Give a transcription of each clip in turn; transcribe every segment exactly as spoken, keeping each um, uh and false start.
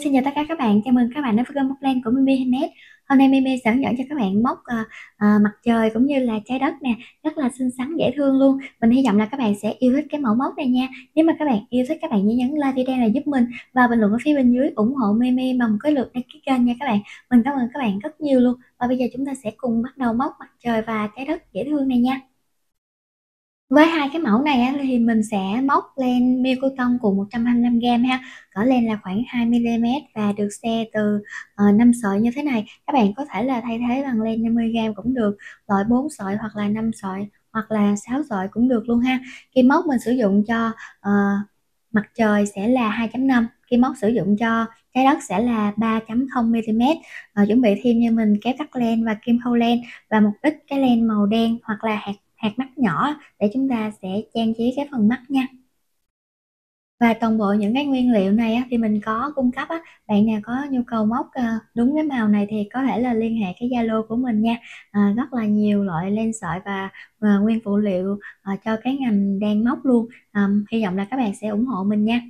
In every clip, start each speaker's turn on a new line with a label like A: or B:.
A: Xin chào tất cả các bạn, chào mừng các bạn đến với kênh Móc Len của Mimi Handmade. Hôm nay Mimi sẽ hướng dẫn cho các bạn móc à, à, mặt trời cũng như là trái đất nè, rất là xinh xắn dễ thương luôn. Mình hy vọng là các bạn sẽ yêu thích cái mẫu móc này nha. Nếu mà các bạn yêu thích, các bạn nhớ nhấn like video này giúp mình và bình luận ở phía bên dưới ủng hộ Mimi bằng một cái lượt đăng ký kênh nha các bạn. Mình cảm ơn các bạn rất nhiều luôn. Và bây giờ chúng ta sẽ cùng bắt đầu móc mặt trời và trái đất dễ thương này nha. Với hai cái mẫu này á, thì mình sẽ móc len miêu cotton cùng một trăm hai mươi lăm gam ha, cỡ len là khoảng hai mi li mét và được xe từ uh, năm sợi như thế này. Các bạn có thể là thay thế bằng len năm mươi gam cũng được, loại bốn sợi hoặc là năm sợi hoặc là sáu sợi cũng được luôn ha. Kim móc mình sử dụng cho uh, mặt trời sẽ là hai chấm năm, kim móc sử dụng cho trái đất sẽ là ba chấm không mi li mét. Uh, chuẩn bị thêm như mình kéo cắt len và kim khâu len và một ít cái len màu đen hoặc là hạt hạt mắt nhỏ để chúng ta sẽ trang trí cái phần mắt nha. Và toàn bộ những cái nguyên liệu này á, thì mình có cung cấp á. Bạn nào có nhu cầu móc uh, đúng cái màu này thì có thể là liên hệ cái Zalo của mình nha. À, rất là nhiều loại len sợi và uh, nguyên phụ liệu uh, cho cái ngành đang móc luôn. Um, hy vọng là các bạn sẽ ủng hộ mình nha.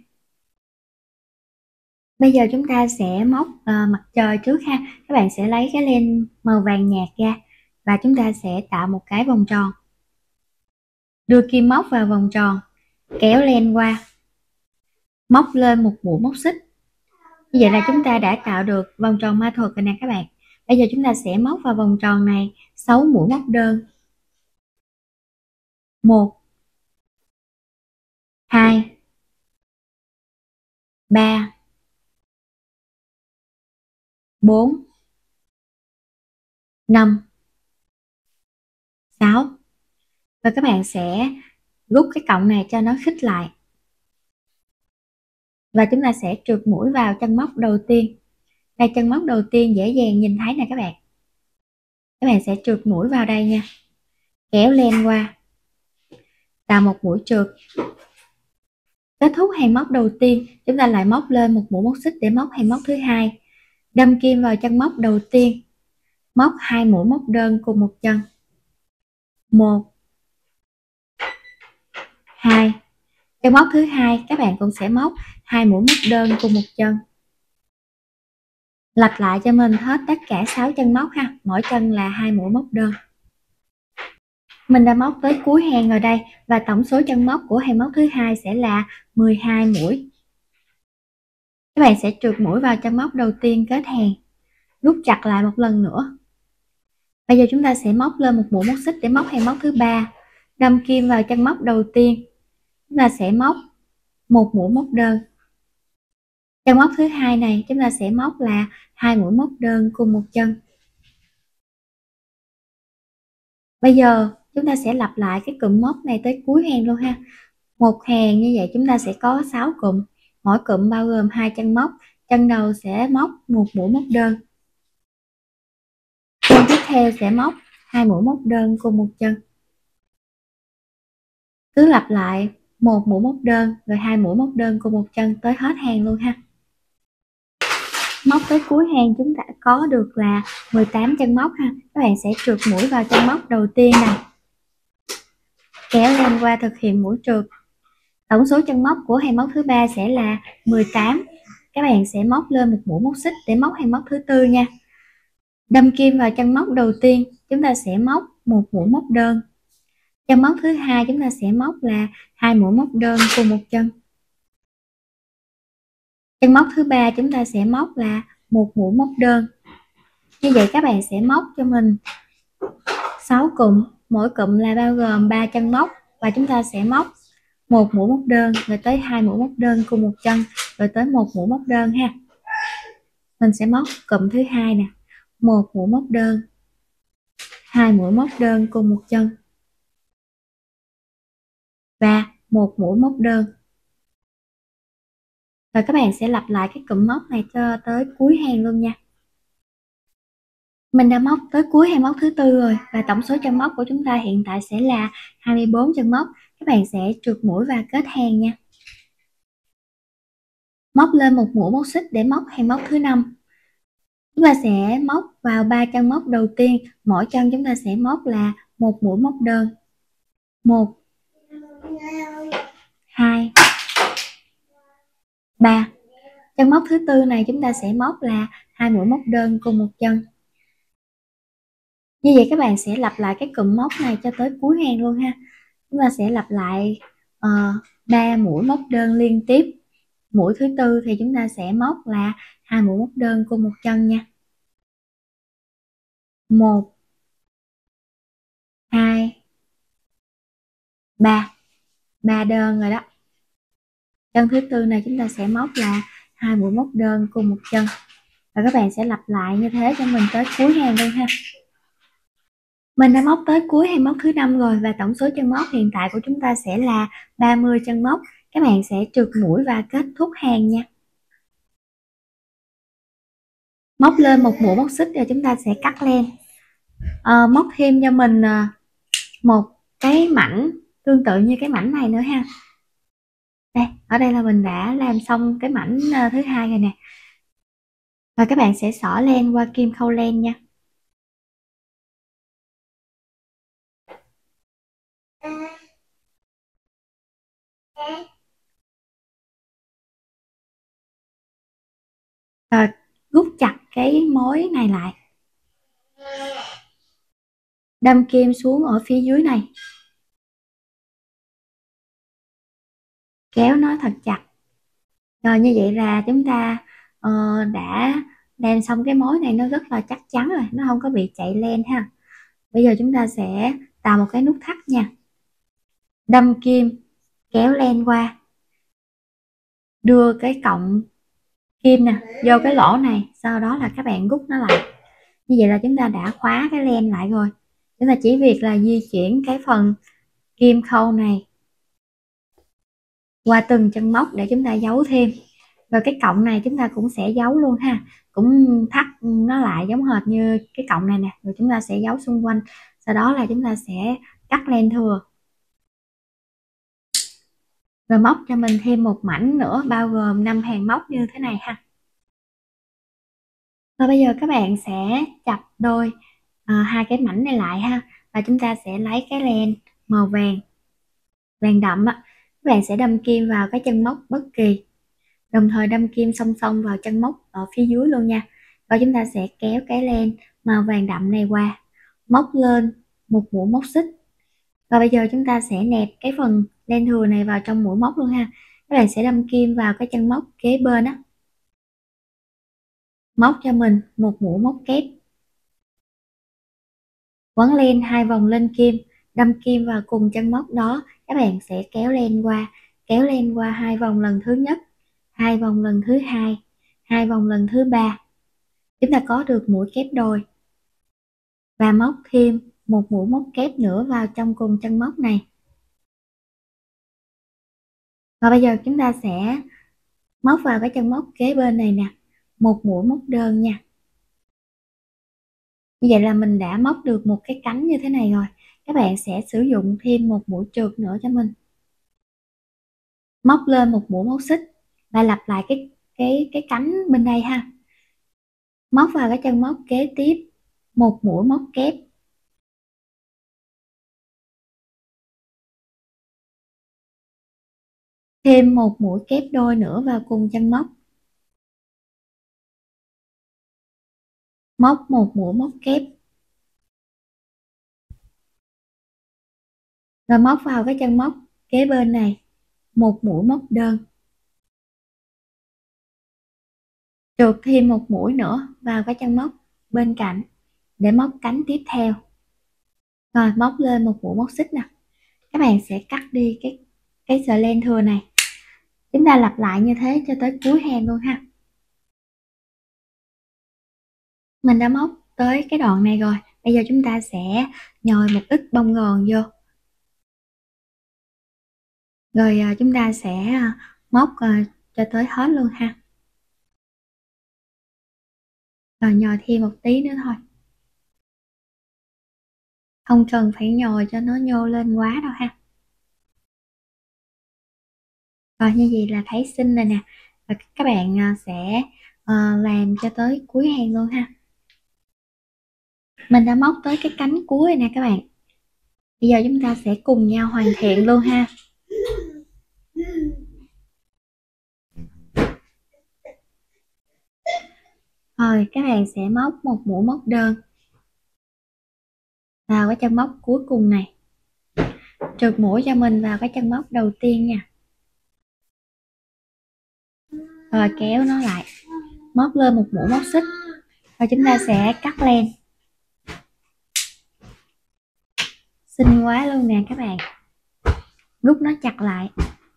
A: Bây giờ chúng ta sẽ móc uh, mặt trời trước ha. Các bạn sẽ lấy cái len màu vàng nhạt ra và chúng ta sẽ tạo một cái vòng tròn. Đưa kim móc vào vòng tròn, kéo len qua, móc lên một mũi móc xích. Như vậy là chúng ta đã tạo được vòng tròn ma thuật rồi nè các bạn. Bây giờ chúng ta sẽ móc vào vòng tròn này sáu mũi móc đơn. một hai ba bốn năm sáu. Và các bạn sẽ rút cái cọng này cho nó khít lại. Và chúng ta sẽ trượt mũi vào chân móc đầu tiên. Đây, chân móc đầu tiên dễ dàng nhìn thấy nè các bạn. Các bạn sẽ trượt mũi vào đây nha. Kéo len qua, tạo một mũi trượt. Kết thúc hàng móc đầu tiên, chúng ta lại móc lên một mũi móc xích để móc hàng móc thứ hai. Đâm kim vào chân móc đầu tiên, móc hai mũi móc đơn cùng một chân. một hai. Chân móc thứ hai các bạn cũng sẽ móc hai mũi móc đơn cùng một chân. Lặp lại cho mình hết tất cả sáu chân móc ha, mỗi chân là hai mũi móc đơn. Mình đã móc tới cuối hàng rồi đây và tổng số chân móc của hàng móc thứ hai sẽ là mười hai mũi. Các bạn sẽ trượt mũi vào chân móc đầu tiên kết hàng, rút chặt lại một lần nữa. Bây giờ chúng ta sẽ móc lên một mũi móc xích để móc hàng móc thứ ba. Đâm kim vào chân móc đầu tiên, chúng ta sẽ móc một mũi móc đơn. Chân móc thứ hai này chúng ta sẽ móc là hai mũi móc đơn cùng một chân. Bây giờ chúng ta sẽ lặp lại cái cụm móc này tới cuối hàng luôn ha. Một hàng như vậy chúng ta sẽ có sáu cụm, mỗi cụm bao gồm hai chân móc. Chân đầu sẽ móc một mũi móc đơn, chân tiếp theo sẽ móc hai mũi móc đơn cùng một chân. Cứ lặp lại một mũi móc đơn rồi hai mũi móc đơn cùng một chân tới hết hàng luôn ha. Móc tới cuối hàng chúng ta có được là mười tám chân móc ha. Các bạn sẽ trượt mũi vào chân móc đầu tiên này, kéo lên qua thực hiện mũi trượt. Tổng số chân móc của hàng móc thứ ba sẽ là mười tám. Các bạn sẽ móc lên một mũi móc xích để móc hàng móc thứ tư nha. Đâm kim vào chân móc đầu tiên, chúng ta sẽ móc một mũi móc đơn. Chân móc thứ hai chúng ta sẽ móc là hai mũi móc đơn cùng một chân. Chân móc thứ ba chúng ta sẽ móc là một mũi móc đơn. Như vậy các bạn sẽ móc cho mình sáu cụm, mỗi cụm là bao gồm ba chân móc và chúng ta sẽ móc một mũi móc đơn rồi tới hai mũi móc đơn cùng một chân rồi tới một mũi móc đơn ha. Mình sẽ móc cụm thứ hai nè, một mũi móc đơn, hai mũi móc đơn cùng một chân và một mũi móc đơn. Rồi các bạn sẽ lặp lại cái cụm móc này cho tới cuối hàng luôn nha. Mình đã móc tới cuối hàng móc thứ tư rồi và tổng số chân móc của chúng ta hiện tại sẽ là hai mươi bốn chân móc. Các bạn sẽ trượt mũi và kết hàng nha. Móc lên một mũi móc xích để móc hàng móc thứ năm. Chúng ta sẽ móc vào ba chân móc đầu tiên, mỗi chân chúng ta sẽ móc là một mũi móc đơn. một hai ba Chân móc thứ tư này chúng ta sẽ móc là hai mũi móc đơn cùng một chân. Như vậy các bạn sẽ lặp lại cái cụm móc này cho tới cuối hàng luôn ha. Chúng ta sẽ lặp lại ba uh, mũi móc đơn liên tiếp. Mũi thứ tư thì chúng ta sẽ móc là hai mũi móc đơn cùng một chân nha. Một, hai, ba. Ba đơn rồi đó. Chân thứ tư này chúng ta sẽ móc là hai mũi móc đơn cùng một chân. Và các bạn sẽ lặp lại như thế cho mình tới cuối hàng luôn ha. Mình đã móc tới cuối hàng móc thứ năm rồi và tổng số chân móc hiện tại của chúng ta sẽ là ba mươi chân móc. Các bạn sẽ trượt mũi và kết thúc hàng nha. Móc lên một mũi móc xích rồi chúng ta sẽ cắt len. À, móc thêm cho mình một cái mảnh tương tự như cái mảnh này nữa ha. Đây, ở đây là mình đã làm xong cái mảnh thứ hai rồi nè. Và các bạn sẽ xỏ len qua kim khâu len nha. Rồi rút chặt cái mối này lại, đâm kim xuống ở phía dưới này, kéo nó thật chặt. Rồi như vậy là chúng ta uh, đã làm xong cái mối này, nó rất là chắc chắn rồi, nó không có bị chạy len ha. Bây giờ chúng ta sẽ tạo một cái nút thắt nha. Đâm kim, kéo len qua, đưa cái cọng kim nè vô cái lỗ này, sau đó là các bạn rút nó lại. Như vậy là chúng ta đã khóa cái len lại rồi. Chúng ta chỉ việc là di chuyển cái phần kim khâu này qua từng chân móc để chúng ta giấu thêm. Và cái cọng này chúng ta cũng sẽ giấu luôn ha, cũng thắt nó lại giống hệt như cái cọng này nè, rồi chúng ta sẽ giấu xung quanh. Sau đó là chúng ta sẽ cắt len thừa, rồi móc cho mình thêm một mảnh nữa bao gồm năm hàng móc như thế này ha. Và bây giờ các bạn sẽ chập đôi à, hai cái mảnh này lại ha, và chúng ta sẽ lấy cái len màu vàng vàng đậm á, các bạn sẽ đâm kim vào cái chân móc bất kỳ, đồng thời đâm kim song song vào chân móc ở phía dưới luôn nha. Và chúng ta sẽ kéo cái len màu vàng đậm này qua, móc lên một mũi móc xích. Và bây giờ chúng ta sẽ nẹp cái phần len thừa này vào trong mũi móc luôn ha. Các bạn sẽ đâm kim vào cái chân móc kế bên á, móc cho mình một mũi móc kép, quấn len hai vòng lên kim, đâm kim vào cùng chân móc đó. Các bạn sẽ kéo len qua, kéo len qua hai vòng lần thứ nhất, hai vòng lần thứ hai, hai vòng lần thứ ba. Chúng ta có được mũi kép đôi và móc thêm một mũi móc kép nữa vào trong cùng chân móc này. Và bây giờ chúng ta sẽ móc vào cái chân móc kế bên này nè, một mũi móc đơn nha. Như vậy là mình đã móc được một cái cánh như thế này rồi. Các bạn sẽ sử dụng thêm một mũi trượt nữa cho mình, móc lên một mũi móc xích và lặp lại cái cái cái cánh bên đây ha. Móc vào cái chân móc kế tiếp một mũi móc kép, thêm một mũi kép đôi nữa vào cùng chân móc, móc một mũi móc kép, rồi móc vào cái chân móc kế bên này một mũi móc đơn, trượt thêm một mũi nữa vào cái chân móc bên cạnh để móc cánh tiếp theo. Rồi móc lên một mũi móc xích nè. Các bạn sẽ cắt đi cái cái sợi len thừa này. Chúng ta lặp lại như thế cho tới cuối hàng luôn ha. Mình đã móc tới cái đoạn này rồi, bây giờ chúng ta sẽ nhồi một ít bông gòn vô, rồi chúng ta sẽ móc cho tới hết luôn ha. Rồi nhồi thêm một tí nữa thôi, không cần phải nhồi cho nó nhô lên quá đâu ha. Rồi như vậy là thấy xinh rồi nè. Và các bạn sẽ làm cho tới cuối hàng luôn ha. Mình đã móc tới cái cánh cuối nè các bạn. Bây giờ chúng ta sẽ cùng nhau hoàn thiện luôn ha. Rồi các bạn sẽ móc một mũi móc đơn vào cái chân móc cuối cùng này, trượt mũi cho mình vào cái chân móc đầu tiên nha, rồi kéo nó lại, móc lên một mũi móc xích, và chúng ta sẽ cắt len. Xinh quá luôn nè các bạn, rút nó chặt lại.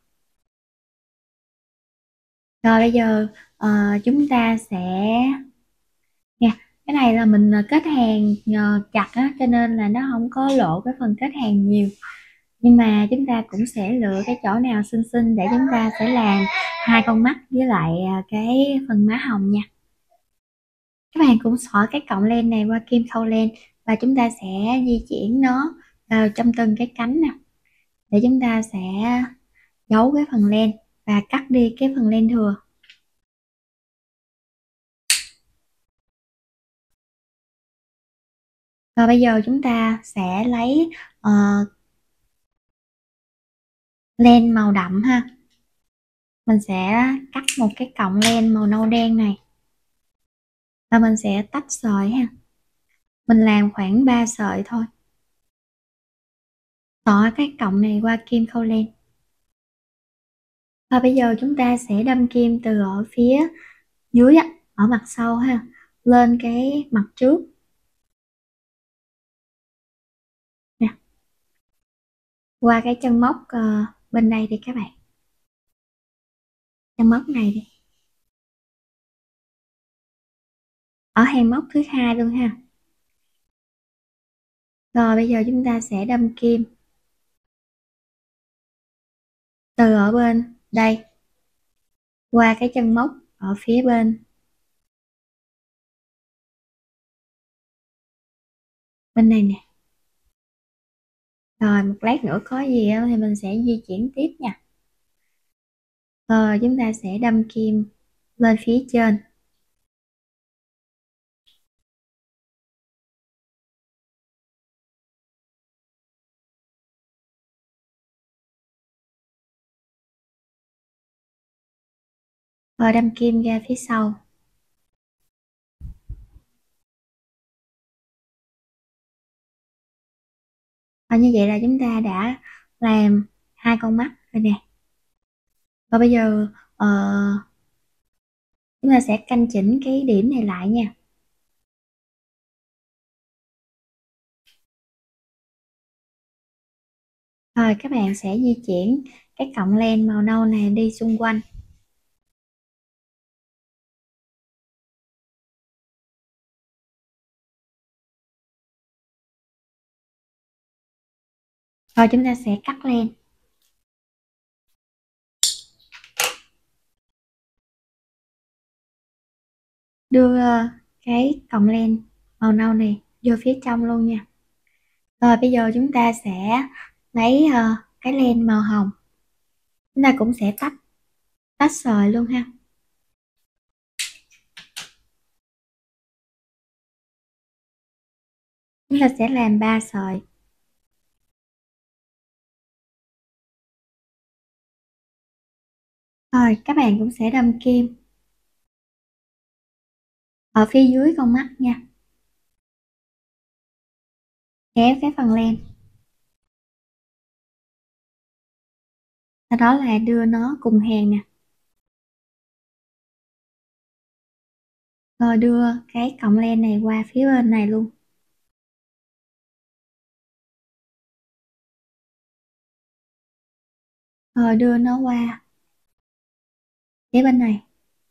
A: Rồi bây giờ uh, chúng ta sẽ nha, cái này là mình kết hàng uh, chặt á, cho nên là nó không có lộ cái phần kết hàng nhiều, nhưng mà chúng ta cũng sẽ lựa cái chỗ nào xinh xinh để chúng ta sẽ làm hai con mắt với lại uh, cái phần má hồng nha. Các bạn cũng xỏ cái cọng len này qua kim khâu len, và chúng ta sẽ di chuyển nó vào trong từng cái cánh nè, để chúng ta sẽ giấu cái phần len và cắt đi cái phần len thừa. Và bây giờ chúng ta sẽ lấy uh, len màu đậm ha, mình sẽ cắt một cái cọng len màu nâu đen này, và mình sẽ tách sợi ha, mình làm khoảng ba sợi thôi, xỏ cái cọng này qua kim khâu len. Và bây giờ chúng ta sẽ đâm kim từ ở phía dưới á, ở mặt sau ha, lên cái mặt trước nè, qua cái chân móc uh, bên đây đi các bạn, chân móc này đi, ở hàng móc thứ hai luôn ha. Rồi bây giờ chúng ta sẽ đâm kim từ ở bên đây qua cái chân móc ở phía bên bên này nè. Rồi một lát nữa có gì á thì mình sẽ di chuyển tiếp nha. Rồi chúng ta sẽ đâm kim lên phía trên. Rồi đâm kim ra phía sau. Và như vậy là chúng ta đã làm hai con mắt rồi nè. Và bây giờ uh, chúng ta sẽ canh chỉnh cái điểm này lại nha. Rồi các bạn sẽ di chuyển cái cọng len màu nâu này đi xung quanh. Rồi chúng ta sẽ cắt len. Đưa cái cọng len màu nâu này vô phía trong luôn nha. Rồi bây giờ chúng ta sẽ lấy uh, cái len màu hồng. Chúng ta cũng sẽ tách tách sợi luôn ha. Chúng ta sẽ làm ba sợi. Rồi các bạn cũng sẽ đâm kim ở phía dưới con mắt nha, kéo cái phần len, sau đó là đưa nó cùng hàng nè, rồi đưa cái cọng len này qua phía bên này luôn, rồi đưa nó qua phía bên này.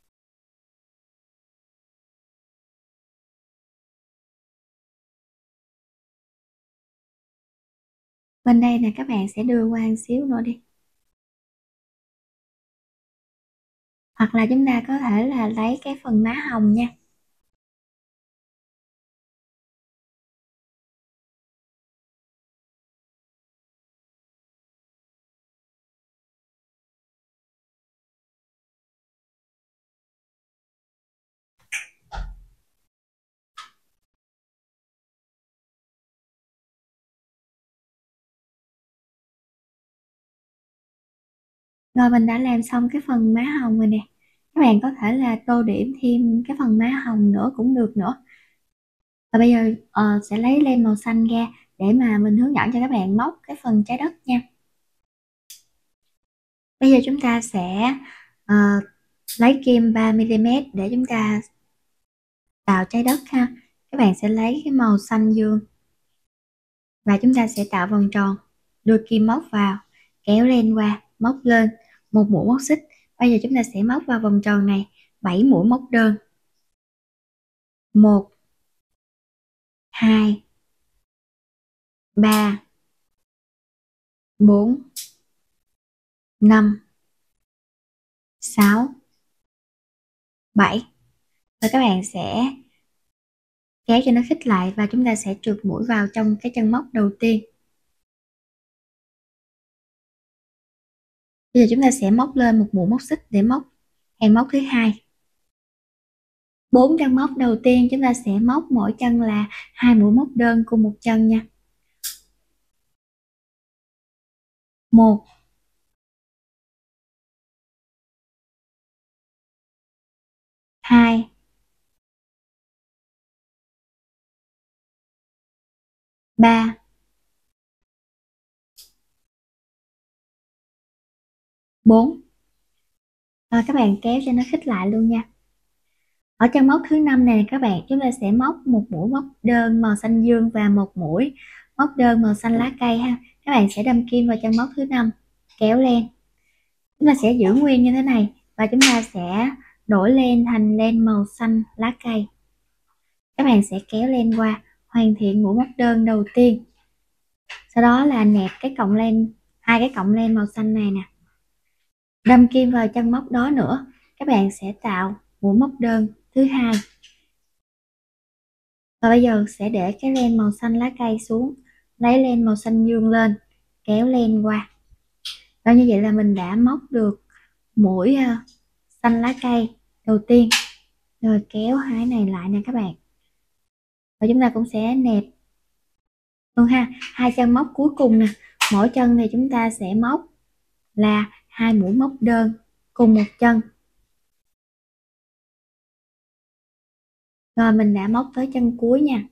A: Bên đây nè các bạn sẽ đưa qua một xíu nữa đi, hoặc là chúng ta có thể là lấy cái phần má hồng nha. Rồi mình đã làm xong cái phần má hồng rồi nè. Các bạn có thể là tô điểm thêm cái phần má hồng nữa cũng được nữa. Và bây giờ uh, sẽ lấy len màu xanh ra để mà mình hướng dẫn cho các bạn móc cái phần trái đất nha. Bây giờ chúng ta sẽ uh, lấy kim ba mi li mét để chúng ta tạo trái đất ha. Các bạn sẽ lấy cái màu xanh dương và chúng ta sẽ tạo vòng tròn, đưa kim móc vào, kéo len qua, móc lên một mũi móc xích. Bây giờ chúng ta sẽ móc vào vòng tròn này bảy mũi móc đơn. Một, hai, ba, bốn, năm, sáu, bảy. Và các bạn sẽ kéo cho nó khít lại và chúng ta sẽ trượt mũi vào trong cái chân móc đầu tiên. Bây giờ chúng ta sẽ móc lên một mũi móc xích để móc hàng móc thứ hai. Bốn chân móc đầu tiên chúng ta sẽ móc mỗi chân là hai mũi móc đơn cùng một chân nha. Một, hai, ba, bốn. Rồi các bạn kéo cho nó khít lại luôn nha. Ở chân móc thứ năm này các bạn, chúng ta sẽ móc một mũi móc đơn màu xanh dương và một mũi móc đơn màu xanh lá cây ha. Các bạn sẽ đâm kim vào chân móc thứ năm, kéo len. Chúng ta sẽ giữ nguyên như thế này và chúng ta sẽ đổi len thành len màu xanh lá cây. Các bạn sẽ kéo len qua, hoàn thiện mũi móc đơn đầu tiên. Sau đó là nẹp cái cọng len, hai cái cọng len màu xanh này nè. Đâm kim vào chân móc đó nữa, các bạn sẽ tạo mũi móc đơn thứ hai. Và bây giờ sẽ để cái len màu xanh lá cây xuống, lấy len màu xanh dương lên, kéo len qua. Và như vậy là mình đã móc được mũi uh, xanh lá cây đầu tiên. Rồi kéo hai này lại nè các bạn. Và chúng ta cũng sẽ nẹp luôn ha, hai chân móc cuối cùng nè. Mỗi chân thì chúng ta sẽ móc là hai mũi móc đơn cùng một chân. Rồi mình đã móc tới chân cuối nha.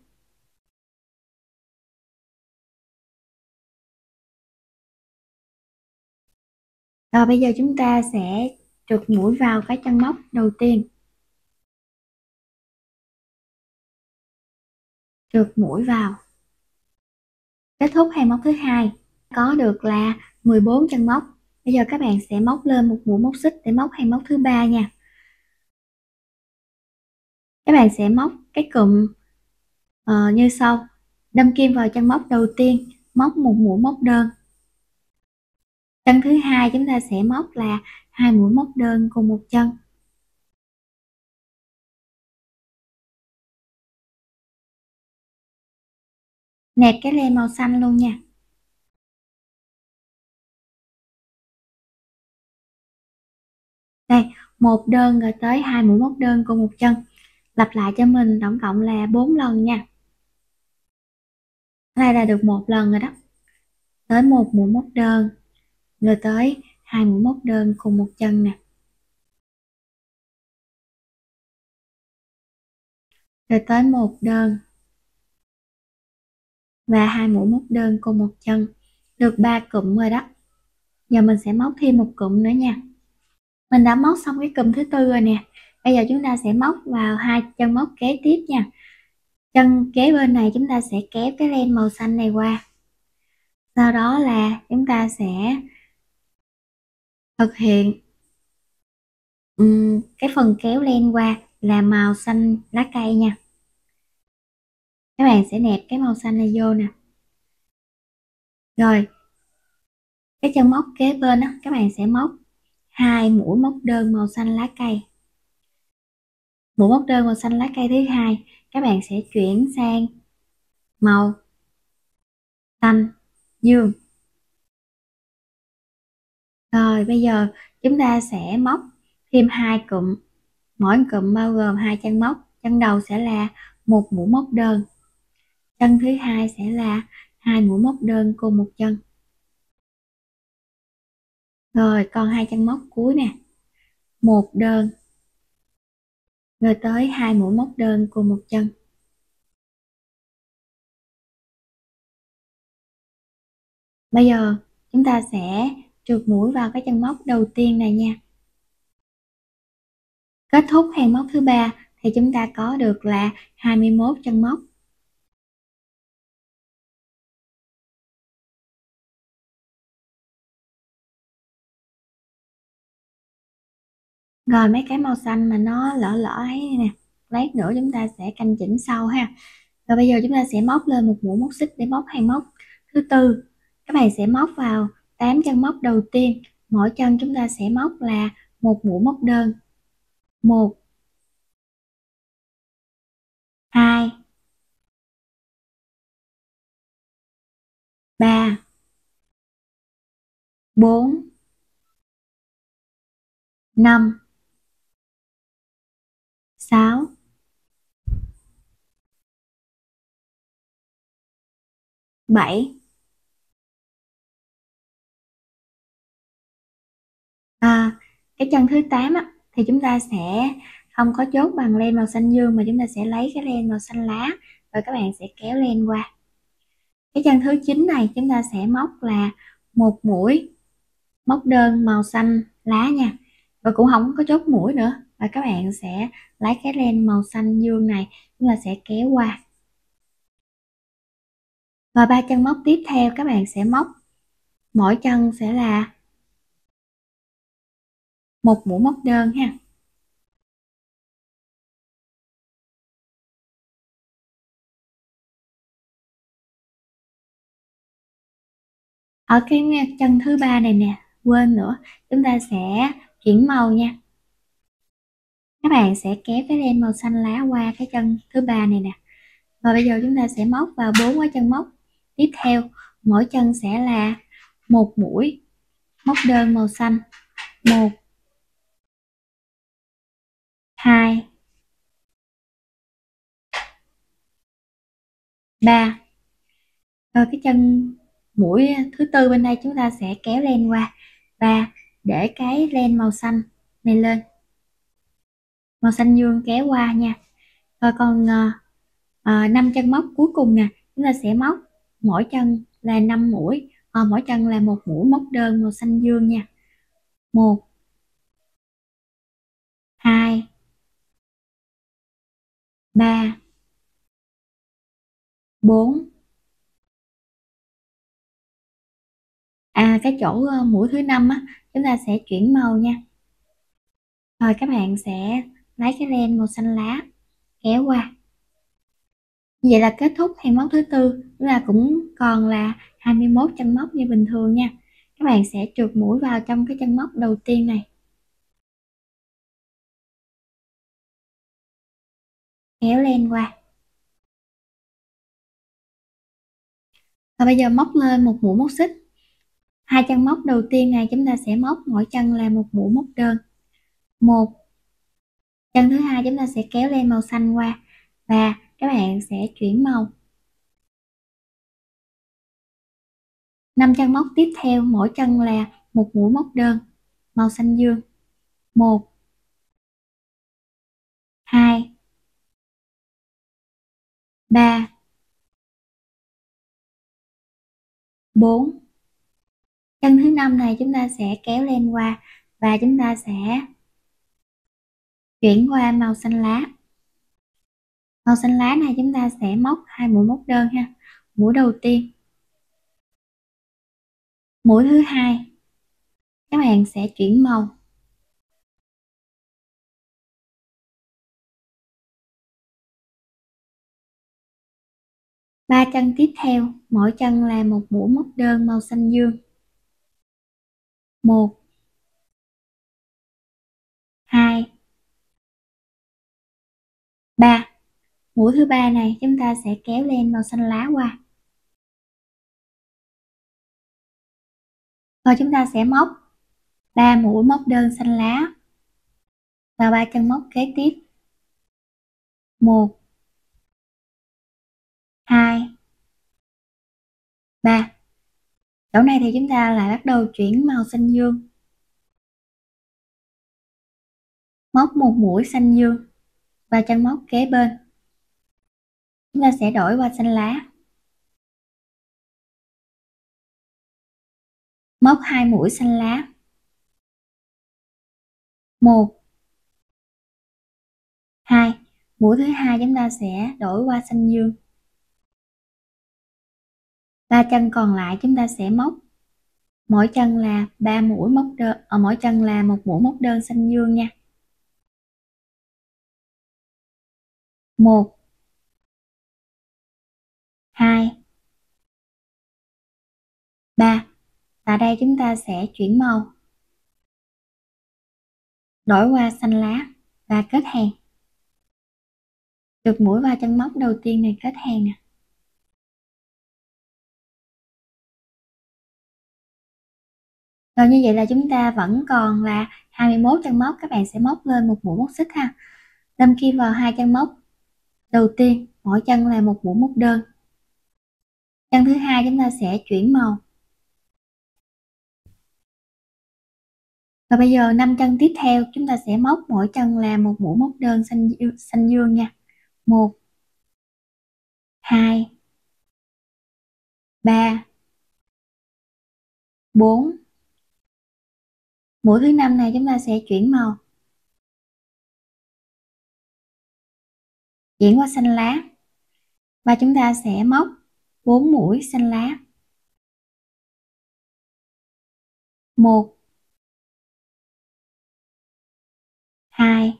A: Rồi bây giờ chúng ta sẽ trượt mũi vào cái chân móc đầu tiên. Trượt mũi vào. Kết thúc hàng móc thứ hai. Có được là mười bốn chân móc. Bây giờ các bạn sẽ móc lên một mũi móc xích để móc hàng móc thứ ba nha. Các bạn sẽ móc cái cụm uh, như sau. Đâm kim vào chân móc đầu tiên, móc một mũi móc đơn. Chân thứ hai chúng ta sẽ móc là hai mũi móc đơn cùng một chân. Nẹp cái len màu xanh luôn nha. Đây, một đơn rồi tới hai mũi móc đơn cùng một chân. Lặp lại cho mình tổng cộng là bốn lần nha. Đây là được một lần rồi đó. Tới một mũi móc đơn, rồi tới hai mũi móc đơn cùng một chân nè. Rồi tới một đơn và hai mũi móc đơn cùng một chân. Được ba cụm rồi đó. Giờ mình sẽ móc thêm một cụm nữa nha. Mình đã móc xong cái cụm thứ tư rồi nè. Bây giờ chúng ta sẽ móc vào hai chân móc kế tiếp nha. Chân kế bên này chúng ta sẽ kéo cái len màu xanh này qua. Sau đó là chúng ta sẽ thực hiện um, cái phần kéo len qua là màu xanh lá cây nha. Các bạn sẽ nẹp cái màu xanh này vô nè. Rồi cái chân móc kế bên đó, các bạn sẽ móc hai mũi móc đơn màu xanh lá cây. Mũi móc đơn màu xanh lá cây thứ hai các bạn sẽ chuyển sang màu xanh dương. Rồi bây giờ chúng ta sẽ móc thêm hai cụm, mỗi cụm bao gồm hai chân móc. Chân đầu sẽ là một mũi móc đơn, chân thứ hai sẽ là hai mũi móc đơn cùng một chân. Rồi còn hai chân móc cuối nè, một đơn rồi tới hai mũi móc đơn cùng một chân. Bây giờ chúng ta sẽ trượt mũi vào cái chân móc đầu tiên này nha. Kết thúc hàng móc thứ ba thì chúng ta có được là hai mươi mốt chân móc. Rồi mấy cái màu xanh mà nó lỡ lỡ ấy nè, lát nữa chúng ta sẽ canh chỉnh sau ha. Rồi bây giờ chúng ta sẽ móc lên một mũi móc xích để móc hàng móc thứ tư. Các bạn sẽ móc vào tám chân móc đầu tiên, mỗi chân chúng ta sẽ móc là một mũi móc đơn. một hai ba bốn năm sáu bảy. À, cái chân thứ tám á, thì chúng ta sẽ không có chốt bằng len màu xanh dương mà chúng ta sẽ lấy cái len màu xanh lá, rồi các bạn sẽ kéo len qua. Cái chân thứ chín này chúng ta sẽ móc là một mũi móc đơn màu xanh lá nha, và cũng không có chốt mũi nữa, và các bạn sẽ lấy cái len màu xanh dương này chúng ta sẽ kéo qua. Và ba chân móc tiếp theo các bạn sẽ móc mỗi chân sẽ là một mũi móc đơn ha. Ở cái chân thứ ba này nè, quên nữa, chúng ta sẽ chuyển màu nha. Các bạn sẽ kéo cái len màu xanh lá qua cái chân thứ ba này nè. Và bây giờ chúng ta sẽ móc vào bốn cái chân móc tiếp theo, mỗi chân sẽ là một mũi móc đơn màu xanh. một hai ba. Rồi cái chân mũi thứ tư bên đây chúng ta sẽ kéo len qua và để cái len màu xanh này lên, màu xanh dương kéo qua nha. Rồi còn à, năm chân móc cuối cùng nè, chúng ta sẽ móc mỗi chân là năm mũi, à, mỗi chân là một mũi móc đơn màu xanh dương nha. một hai ba bốn. À, cái chỗ uh, mũi thứ năm á, chúng ta sẽ chuyển màu nha. Rồi các bạn sẽ lấy cái len màu xanh lá kéo qua. Như vậy là kết thúc hàng móc thứ tư, chúng ta cũng còn là hai mươi mốt chân móc như bình thường nha. Các bạn sẽ trượt mũi vào trong cái chân móc đầu tiên này, kéo len qua. Và bây giờ móc lên một mũi móc xích. Hai chân móc đầu tiên này chúng ta sẽ móc mỗi chân là một mũi móc đơn. một. Chân thứ hai chúng ta sẽ kéo len màu xanh qua và các bạn sẽ chuyển màu. Năm chân móc tiếp theo, mỗi chân là một mũi móc đơn màu xanh dương. một hai ba bốn. Chân thứ năm này chúng ta sẽ kéo len qua và chúng ta sẽ chuyển qua màu xanh lá. Màu xanh lá này chúng ta sẽ móc hai mũi móc đơn ha. Mũi đầu tiên, mũi thứ hai, các bạn sẽ chuyển màu. Ba chân tiếp theo, mỗi chân là một mũi móc đơn màu xanh dương. một hai ba. Mũi thứ ba này chúng ta sẽ kéo len màu xanh lá qua. Rồi chúng ta sẽ móc ba mũi móc đơn xanh lá vào ba chân móc kế tiếp. một hai ba. Chỗ này thì chúng ta lại bắt đầu chuyển màu xanh dương. Móc một mũi xanh dương. và chân móc kế bên. Chúng ta sẽ đổi qua xanh lá. Móc hai mũi xanh lá. một, hai. Mũi thứ hai chúng ta sẽ đổi qua xanh dương. Ba chân còn lại chúng ta sẽ móc mỗi chân là ba mũi móc đơn, ở mỗi chân là một mũi móc đơn xanh dương nha. một, hai, ba. Tại đây chúng ta sẽ chuyển màu, đổi qua xanh lá và kết hàng. Được mũi vào chân móc đầu tiên này kết hàng nè. Rồi như vậy là chúng ta vẫn còn là hai mươi mốt chân móc, các bạn sẽ móc lên một mũi móc xích ha. Đâm kim vào hai chân móc đầu tiên, mỗi chân là một mũi móc đơn. Chân thứ hai chúng ta sẽ chuyển màu. Và bây giờ năm chân tiếp theo chúng ta sẽ móc mỗi chân là một mũi móc đơn xanh xanh dương nha. một, hai, ba, bốn. Mũi thứ năm này chúng ta sẽ chuyển màu, chuyển qua xanh lá và chúng ta sẽ móc bốn mũi xanh lá. một, hai,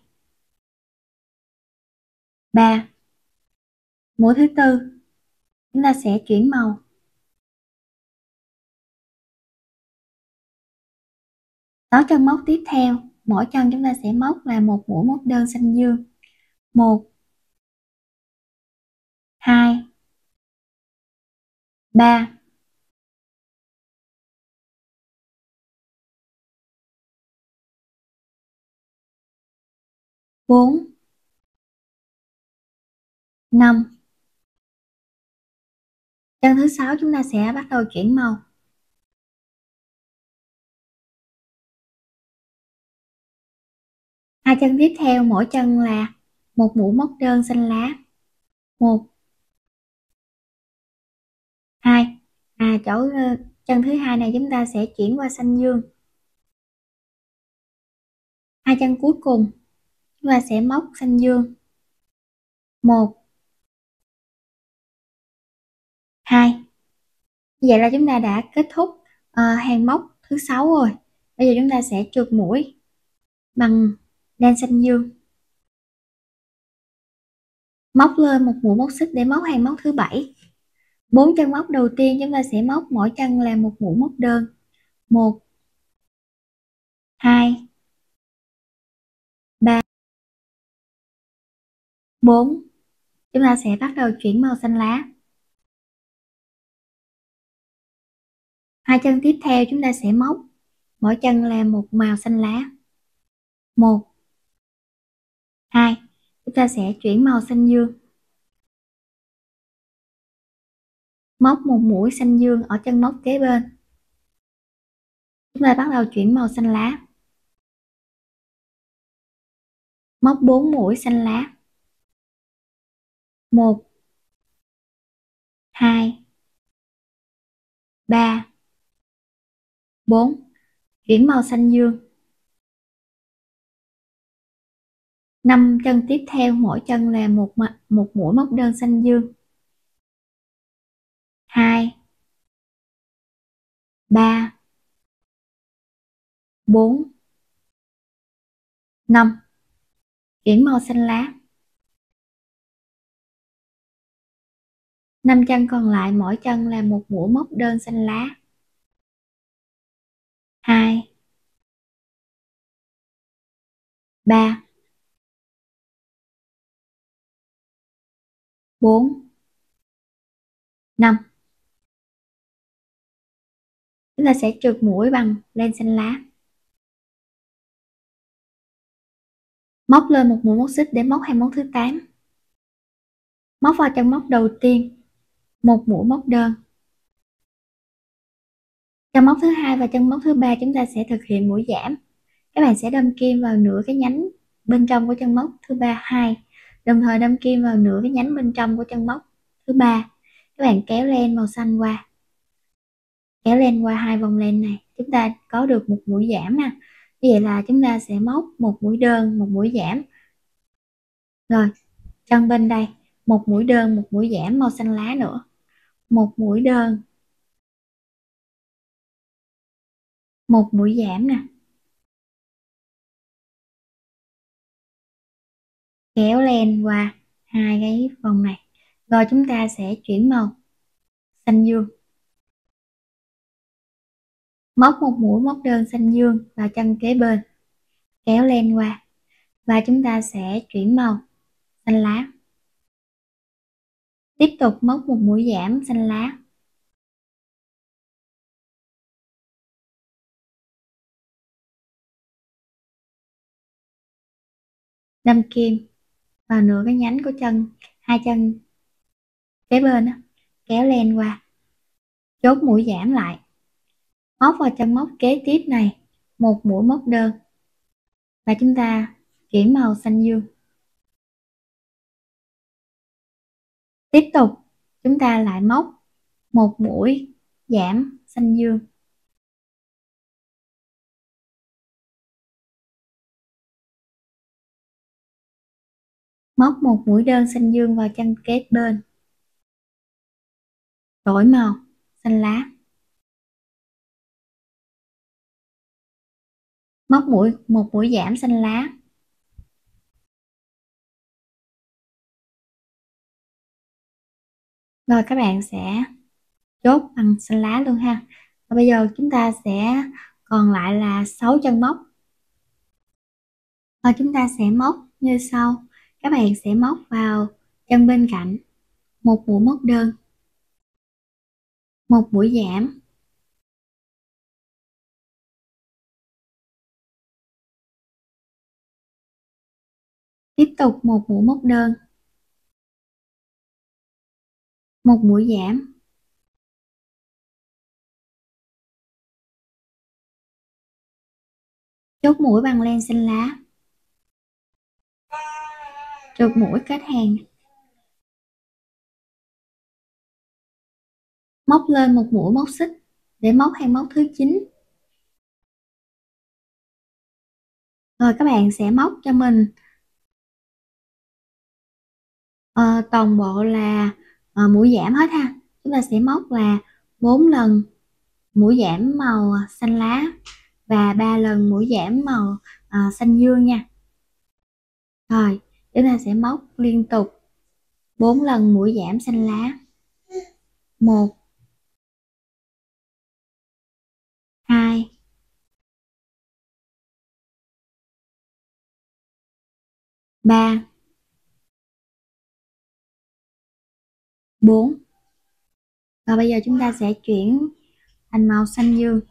A: ba. Mũi thứ tư chúng ta sẽ chuyển màu, sáu chân móc tiếp theo, mỗi chân chúng ta sẽ móc là một mũi móc đơn xanh dương. một, hai, ba, bốn, năm. Chân thứ sáu chúng ta sẽ bắt đầu chuyển màu. Hai chân tiếp theo mỗi chân là một mũi móc đơn xanh lá. một, hai. À chỗ chân thứ hai này chúng ta sẽ chuyển qua xanh dương. Hai chân cuối cùng chúng ta sẽ móc xanh dương. một, hai. Vậy là chúng ta đã kết thúc uh, hàng móc thứ sáu rồi. Bây giờ chúng ta sẽ trượt mũi bằng len xanh dương. Móc lên một mũi móc xích để móc hàng móc thứ bảy. Bốn chân móc đầu tiên chúng ta sẽ móc mỗi chân là một mũi móc đơn. một, hai, ba, bốn. Chúng ta sẽ bắt đầu chuyển màu xanh lá. Hai chân tiếp theo chúng ta sẽ móc mỗi chân là một màu xanh lá. một, hai. Chúng ta sẽ chuyển màu xanh dương. Móc một mũi xanh dương ở chân móc kế bên. Chúng ta bắt đầu chuyển màu xanh lá. Móc bốn mũi xanh lá. một, hai, ba, bốn. Chuyển màu xanh dương. năm chân tiếp theo mỗi chân là một một mũi móc đơn xanh dương. hai, ba, bốn, năm. Chuyển màu xanh lá. năm chân còn lại mỗi chân là một mũi móc đơn xanh lá. hai, ba, bốn, năm. Chúng ta sẽ trượt mũi bằng len xanh lá. Móc lên một mũi móc xích để móc hàng móc thứ tám. Móc vào chân móc đầu tiên một mũi móc đơn. Chân móc thứ hai và chân móc thứ ba chúng ta sẽ thực hiện mũi giảm. Các bạn sẽ đâm kim vào nửa cái nhánh bên trong của chân móc thứ ba hai đồng thời đâm kim vào nửa cái nhánh bên trong của chân móc thứ ba. Các bạn kéo len màu xanh qua, kéo len qua hai vòng len này, chúng ta có được một mũi giảm nè. Như vậy là chúng ta sẽ móc một mũi đơn, một mũi giảm. Rồi, chân bên đây, một mũi đơn, một mũi giảm màu xanh lá nữa, một mũi đơn, một mũi giảm nè, kéo len qua hai cái vòng này. Rồi chúng ta sẽ chuyển màu xanh dương, móc một mũi móc đơn xanh dương vào chân kế bên, kéo len qua và chúng ta sẽ chuyển màu xanh lá. Tiếp tục móc một mũi giảm xanh lá, đâm kim vào nửa cái nhánh của chân, hai chân kế bên đó, kéo len qua, chốt mũi giảm lại, móc vào chân móc kế tiếp này một mũi móc đơn và chúng ta chuyển màu xanh dương. Tiếp tục chúng ta lại móc một mũi giảm xanh dương, móc một mũi đơn xanh dương vào chân kế bên, đổi màu xanh lá, móc mũi một mũi giảm xanh lá, rồi các bạn sẽ chốt bằng xanh lá luôn ha. Và bây giờ chúng ta sẽ còn lại là sáu chân móc, và chúng ta sẽ móc như sau. Các bạn sẽ móc vào chân bên cạnh một mũi móc đơn, một mũi giảm, tiếp tục một mũi móc đơn, một mũi giảm, chốt mũi bằng len xanh lá, trượt mũi kết hàng, móc lên một mũi móc xích để móc hàng móc thứ chín. Rồi các bạn sẽ móc cho mình uh, toàn bộ là uh, mũi giảm hết ha. Chúng ta sẽ móc là bốn lần mũi giảm màu xanh lá và ba lần mũi giảm màu uh, xanh dương nha. Rồi chúng ta sẽ móc liên tục bốn lần mũi giảm xanh lá, một, hai, ba, bốn. Và bây giờ chúng ta sẽ chuyển thành màu xanh dương.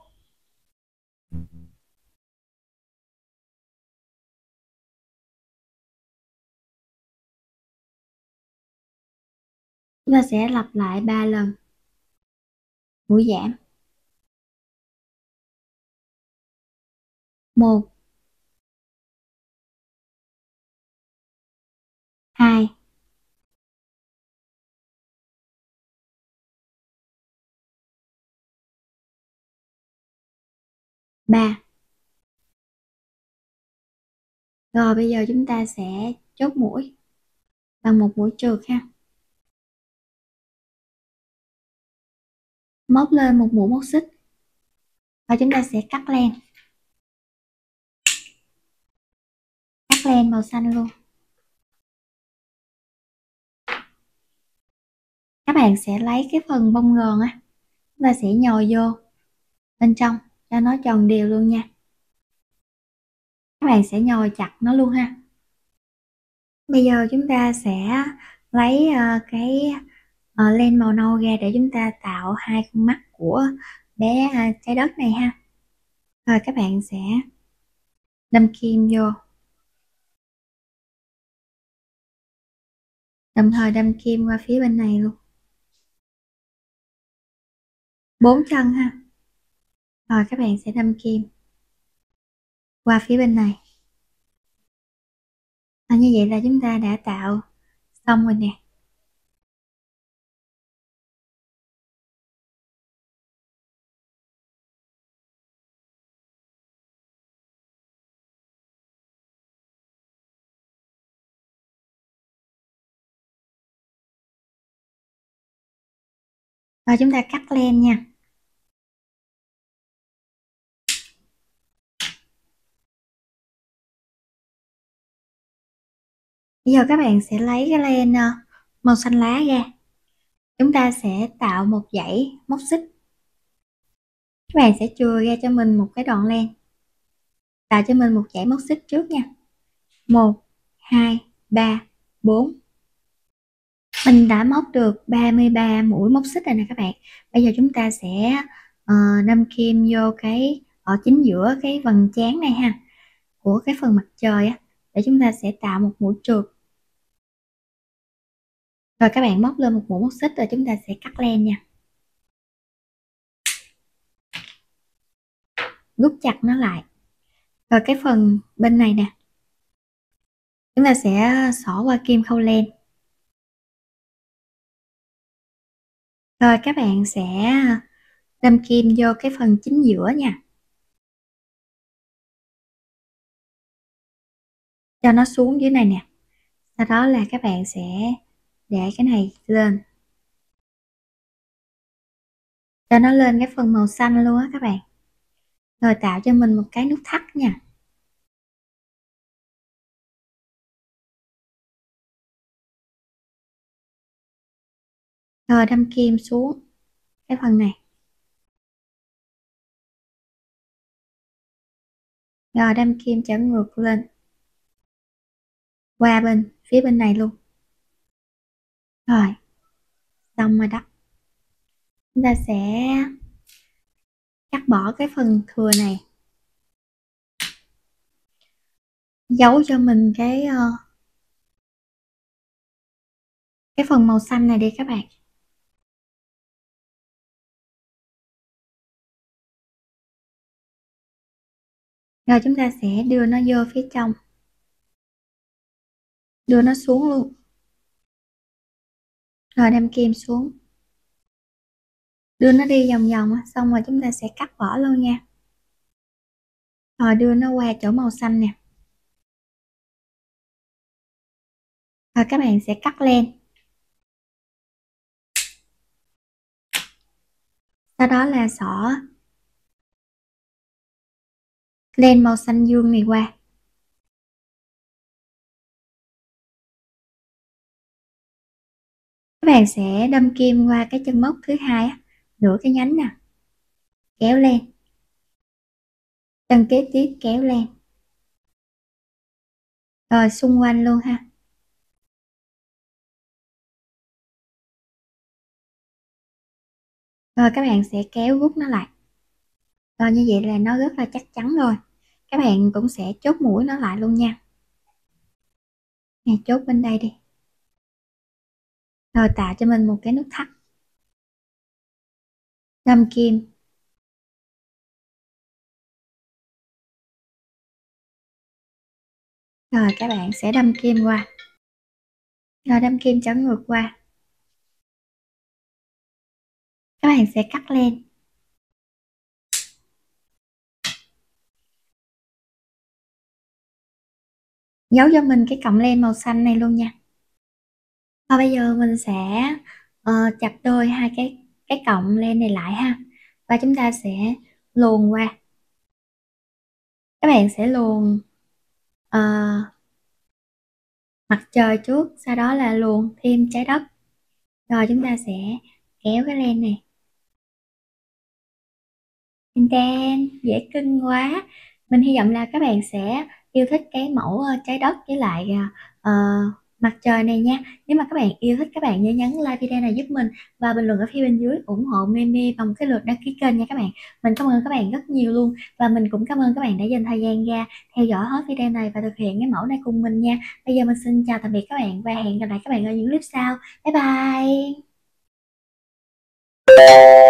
A: Chúng ta sẽ lặp lại ba lần mũi giảm, một, hai, ba. Rồi bây giờ chúng ta sẽ chốt mũi bằng một mũi trượt ha. Móc lên một mũi móc xích và chúng ta sẽ cắt len. Cắt len màu xanh luôn. Các bạn sẽ lấy cái phần bông gòn á, chúng ta sẽ nhồi vô bên trong cho nó tròn đều luôn nha. Các bạn sẽ nhồi chặt nó luôn ha. Bây giờ chúng ta sẽ lấy uh, cái uh, len màu nâu ra để chúng ta tạo hai con mắt của bé uh, trái đất này ha. Rồi các bạn sẽ đâm kim vô, đồng thời đâm kim qua phía bên này luôn, bốn chân ha. Rồi các bạn sẽ đâm kim qua phía bên này, Và như vậy là chúng ta đã tạo xong rồi nè. Rồi chúng ta cắt len nha. Bây giờ các bạn sẽ lấy cái len màu xanh lá ra. Chúng ta sẽ tạo một dãy móc xích. Các bạn sẽ chừa ra cho mình một cái đoạn len. Tạo cho mình một dãy móc xích trước nha. một, hai, ba, bốn. Mình đã móc được ba mươi ba mũi móc xích rồi nè các bạn. Bây giờ chúng ta sẽ uh, đâm kim vô cái ở chính giữa cái vầng trán này ha, của cái phần mặt trời á, để chúng ta sẽ tạo một mũi trượt. Rồi các bạn móc lên một mũi móc xích rồi chúng ta sẽ cắt len nha. Rút chặt nó lại. Rồi cái phần bên này nè, chúng ta sẽ xỏ qua kim khâu len. Rồi các bạn sẽ đâm kim vô cái phần chính giữa nha, cho nó xuống dưới này nè. Sau đó là các bạn sẽ để cái này lên, cho nó lên cái phần màu xanh luôn á các bạn. Rồi tạo cho mình một cái nút thắt nha. Rồi đâm kim xuống cái phần này. Rồi đâm kim trở ngược lên qua bên phía bên này luôn. Rồi xong rồi đó. Chúng ta sẽ cắt bỏ cái phần thừa này, giấu cho mình cái cái phần màu xanh này đi các bạn. Rồi chúng ta sẽ đưa nó vô phía trong, đưa nó xuống luôn. Rồi đâm kim xuống, đưa nó đi vòng vòng, xong rồi chúng ta sẽ cắt bỏ luôn nha. Rồi đưa nó qua chỗ màu xanh nè. Rồi các bạn sẽ cắt len. Sau đó là xỏ len màu xanh dương này qua. Các bạn sẽ đâm kim qua cái chân móc thứ hai á, nửa cái nhánh nè, kéo len. Chân kế tiếp kéo len. Rồi xung quanh luôn ha. Rồi các bạn sẽ kéo rút nó lại. Rồi như vậy là nó rất là chắc chắn rồi. Các bạn cũng sẽ chốt mũi nó lại luôn nha. Nè, chốt bên đây đi. Rồi tạo cho mình một cái nút thắt. Đâm kim. Rồi các bạn sẽ đâm kim qua. Rồi đâm kim trở ngược qua. Các bạn sẽ cắt len. Giấu cho mình cái cọng len màu xanh này luôn nha. Và bây giờ mình sẽ uh, chặt đôi hai cái cái cọng len này lại ha. Và chúng ta sẽ luồn qua. Các bạn sẽ luồn uh, mặt trời trước, sau đó là luồn thêm trái đất. Rồi chúng ta sẽ kéo cái len này. Đen, dễ kinh quá. Mình hy vọng là các bạn sẽ yêu thích cái mẫu uh, trái đất với lại uh, mặt trời này nha. Nếu mà các bạn yêu thích, các bạn nhớ nhấn like video này giúp mình và bình luận ở phía bên dưới ủng hộ Mimi bằng một cái lượt đăng ký kênh nha các bạn. Mình cảm ơn các bạn rất nhiều luôn, và mình cũng cảm ơn các bạn đã dành thời gian ra theo dõi hết video này và thực hiện cái mẫu này cùng mình nha. Bây giờ mình xin chào tạm biệt các bạn và hẹn gặp lại các bạn ở những clip sau. Bye bye.